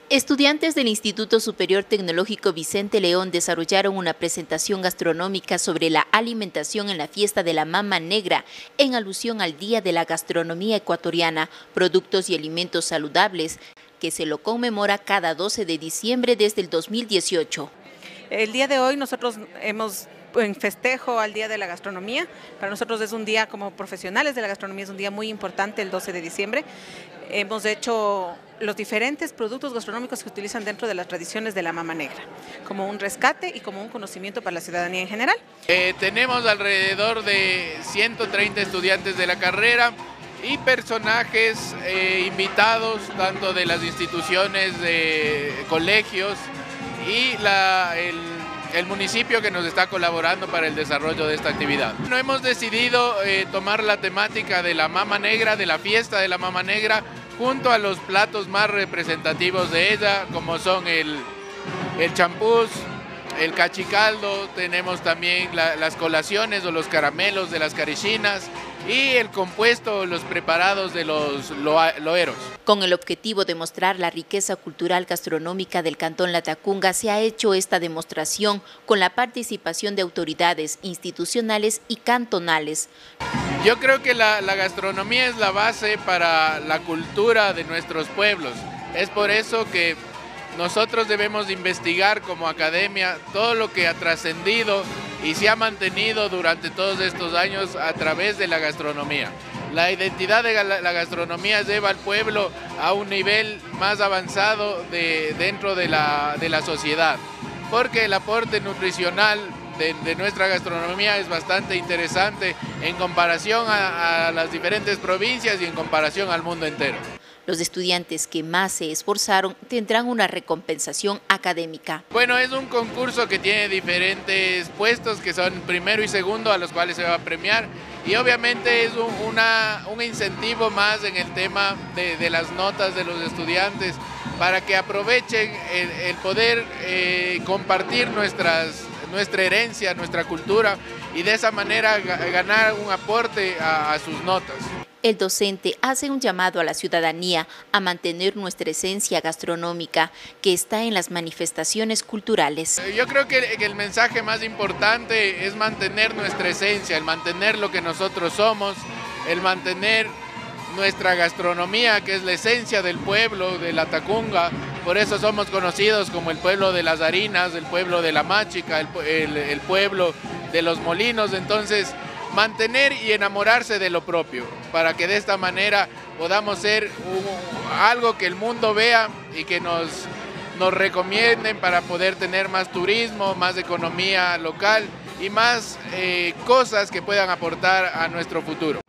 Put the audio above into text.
Estudiantes del Instituto Superior Tecnológico Vicente León desarrollaron una presentación gastronómica sobre la alimentación en la fiesta de la Mama Negra, en alusión al Día de la Gastronomía Ecuatoriana, productos y alimentos saludables, que se lo conmemora cada 12 de diciembre desde el 2018. El día de hoy nosotros hemos en festejo al Día de la Gastronomía. Para nosotros es un día, como profesionales de la gastronomía, es un día muy importante, el 12 de diciembre. Hemos hecho los diferentes productos gastronómicos que utilizan dentro de las tradiciones de la Mama Negra, como un rescate y como un conocimiento para la ciudadanía en general. Tenemos alrededor de 130 estudiantes de la carrera y personajes invitados, tanto de las instituciones, de colegios y el municipio que nos está colaborando para el desarrollo de esta actividad. No hemos decidido tomar la temática de la Mama Negra, de la fiesta de la Mama Negra, junto a los platos más representativos de ella, como son el champús, el cachicaldo, tenemos también las colaciones o los caramelos de las carichinas y el compuesto, los preparados de los loeros. Con el objetivo de mostrar la riqueza cultural gastronómica del Cantón Latacunga, se ha hecho esta demostración con la participación de autoridades institucionales y cantonales. Yo creo que la gastronomía es la base para la cultura de nuestros pueblos. Es por eso que nosotros debemos investigar como academia todo lo que ha trascendido y se ha mantenido durante todos estos años a través de la gastronomía. La identidad de la gastronomía lleva al pueblo a un nivel más avanzado dentro de la sociedad, porque el aporte nutricional de nuestra gastronomía es bastante interesante en comparación a las diferentes provincias y en comparación al mundo entero. Los estudiantes que más se esforzaron tendrán una recompensación académica. Bueno, es un concurso que tiene diferentes puestos que son primero y segundo, a los cuales se va a premiar, y obviamente es un incentivo más en el tema de las notas de los estudiantes para que aprovechen el poder compartir nuestra herencia, nuestra cultura, y de esa manera ganar un aporte a sus notas. El docente hace un llamado a la ciudadanía a mantener nuestra esencia gastronómica que está en las manifestaciones culturales. Yo creo que el mensaje más importante es mantener nuestra esencia, el mantener lo que nosotros somos, el mantener nuestra gastronomía, que es la esencia del pueblo de Latacunga. Por eso somos conocidos como el pueblo de las harinas, el pueblo de la máchica, el pueblo de los molinos. Entonces, mantener y enamorarse de lo propio, para que de esta manera podamos ser algo que el mundo vea y que nos recomienden para poder tener más turismo, más economía local y más cosas que puedan aportar a nuestro futuro.